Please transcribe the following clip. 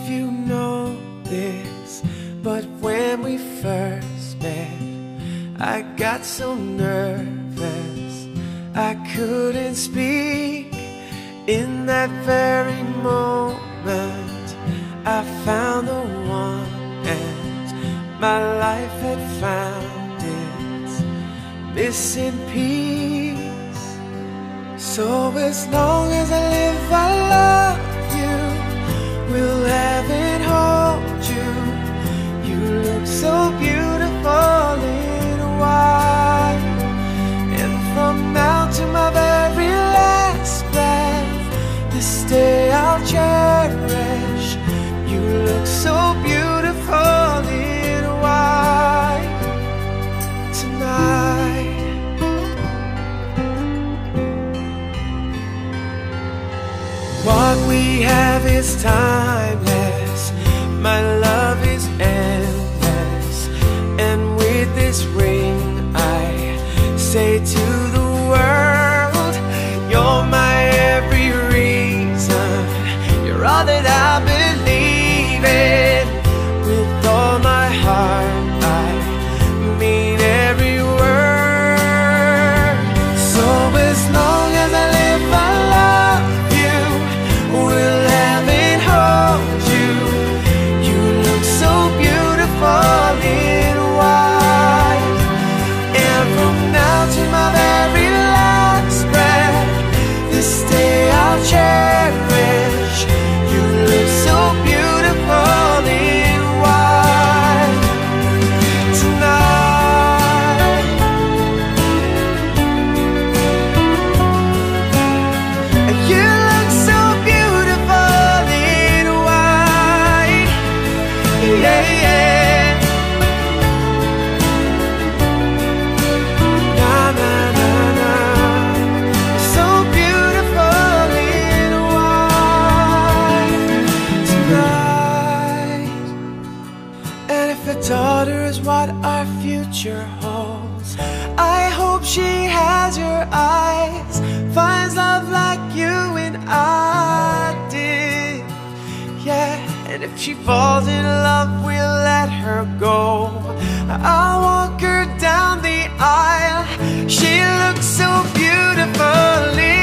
you know this, but when we first met, I got so nervous I couldn't speak. In that very moment I found the one, and my life had found its missing piece. So as long as I live, I love you, will heaven hold you. You look so beautiful in white, and from now to my very last breath, this day I'll cherish. You look so beautiful in white tonight. What we have is timeless, my love is endless, and with this ring I say to the world, you're my every reason, you're all that I believe in. With all my heart I mean every word. So as long as I live, I love you, will heaven hold you. You look so beautiful in white, and from now to my very last breath, this day I'll cherish. You look so beautiful in white tonight. And you look so beautiful in white, yeah, yeah. Na na na na, so beautiful in white tonight. And if a daughter is what our future holds, I hope she has your eyes, finds love like you and I did, yeah. And if she falls in love, we'll let her go. I'll walk her down the aisle. She looks so beautiful.